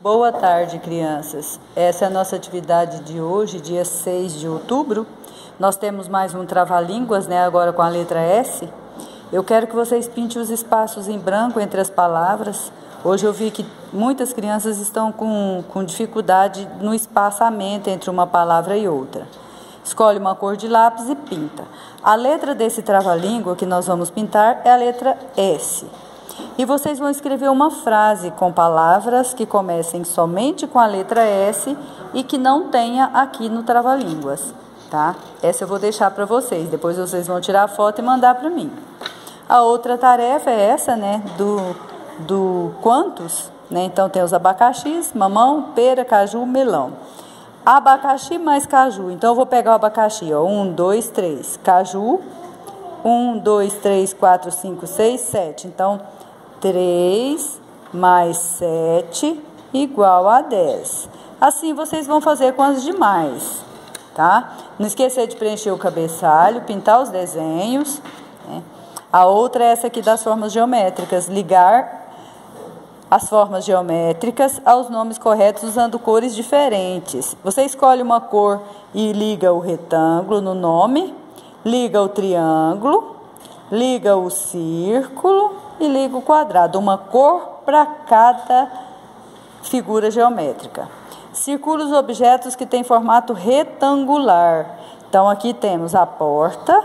Boa tarde, crianças. Essa é a nossa atividade de hoje, dia 6 de outubro. Nós temos mais um trava-línguas, né, agora com a letra S. Eu quero que vocês pintem os espaços em branco entre as palavras. Hoje eu vi que muitas crianças estão com dificuldade no espaçamento entre uma palavra e outra. Escolhe uma cor de lápis e pinta. A letra desse trava-língua que nós vamos pintar é a letra S. E vocês vão escrever uma frase com palavras que comecem somente com a letra S e que não tenha aqui no trava-línguas, tá? Essa eu vou deixar para vocês, depois vocês vão tirar a foto e mandar para mim. A outra tarefa é essa, né, do quantos, né? Então tem os abacaxis, mamão, pera, caju, melão. Abacaxi mais caju, então eu vou pegar o abacaxi, ó, 1, 2, 3, caju, 1, 2, 3, 4, 5, 6, 7, então 3 mais 7 igual a 10. Assim vocês vão fazer com as demais, tá? Não esquecer de preencher o cabeçalho, pintar os desenhos, né? A outra é essa aqui das formas geométricas, ligar as formas geométricas aos nomes corretos usando cores diferentes. Você escolhe uma cor e liga o retângulo no nome, liga o triângulo, liga o círculo e liga o quadrado. Uma cor para cada figura geométrica. Circula os objetos que têm formato retangular. Então, aqui temos a porta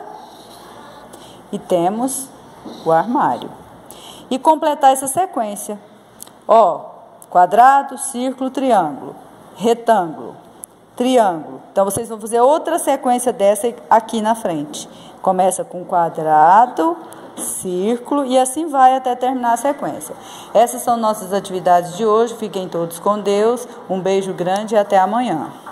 e temos o armário. E completar essa sequência. Ó, quadrado, círculo, triângulo, retângulo, triângulo. Então, vocês vão fazer outra sequência dessa aqui na frente. Começa com quadrado, círculo e assim vai até terminar a sequência. Essas são nossas atividades de hoje. Fiquem todos com Deus. Um beijo grande e até amanhã.